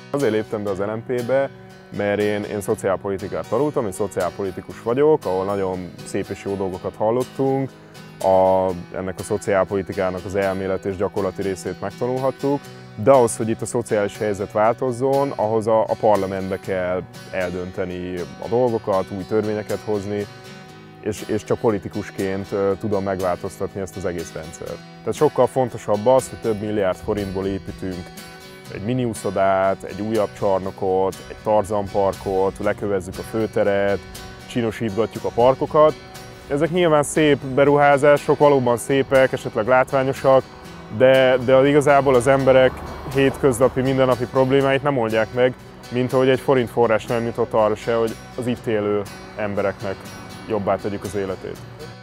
Azért léptem be az LMP-be, mert én szociálpolitikát tanultam, én szociálpolitikus vagyok, ahol nagyon szép és jó dolgokat hallottunk, ennek a szociálpolitikának az elmélet és gyakorlati részét megtanulhattuk, de ahhoz, hogy itt a szociális helyzet változzon, ahhoz a parlamentbe kell eldönteni a dolgokat, új törvényeket hozni, és csak politikusként tudom megváltoztatni ezt az egész rendszert. Tehát sokkal fontosabb az, hogy több milliárd forintból építünk egy miniuszodát, egy újabb csarnokot, egy Tarzan parkot, lekövezzük a főteret, csinosítgatjuk a parkokat. Ezek nyilván szép beruházások, valóban szépek, esetleg látványosak, de igazából az emberek hétköznapi, mindennapi problémáit nem oldják meg, mint ahogy egy forint forrás nem jutott arra se, hogy az itt élő embereknek jobbá tegyük az életét.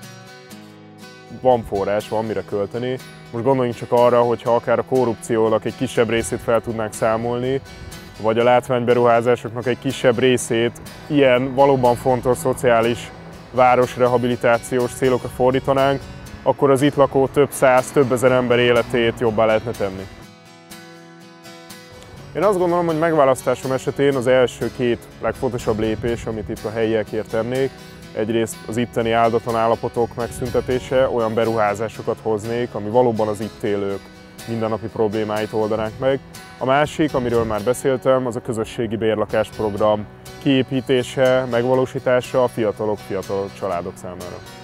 Van forrás, van mire költeni. Most gondoljunk csak arra, hogyha akár a korrupciónak egy kisebb részét fel tudnánk számolni, vagy a látványberuházásoknak egy kisebb részét ilyen valóban fontos szociális városrehabilitációs célokra fordítanánk, akkor az itt lakó több száz, több ezer ember életét jobbá lehetne tenni. Én azt gondolom, hogy megválasztásom esetén az első két legfontosabb lépés, amit itt a helyiekért tennék, egyrészt az itteni áldatlan állapotok megszüntetése, olyan beruházásokat hoznék, ami valóban az itt élők mindennapi problémáit oldanánk meg. A másik, amiről már beszéltem, az a közösségi bérlakásprogram kiépítése, megvalósítása a fiatal családok számára.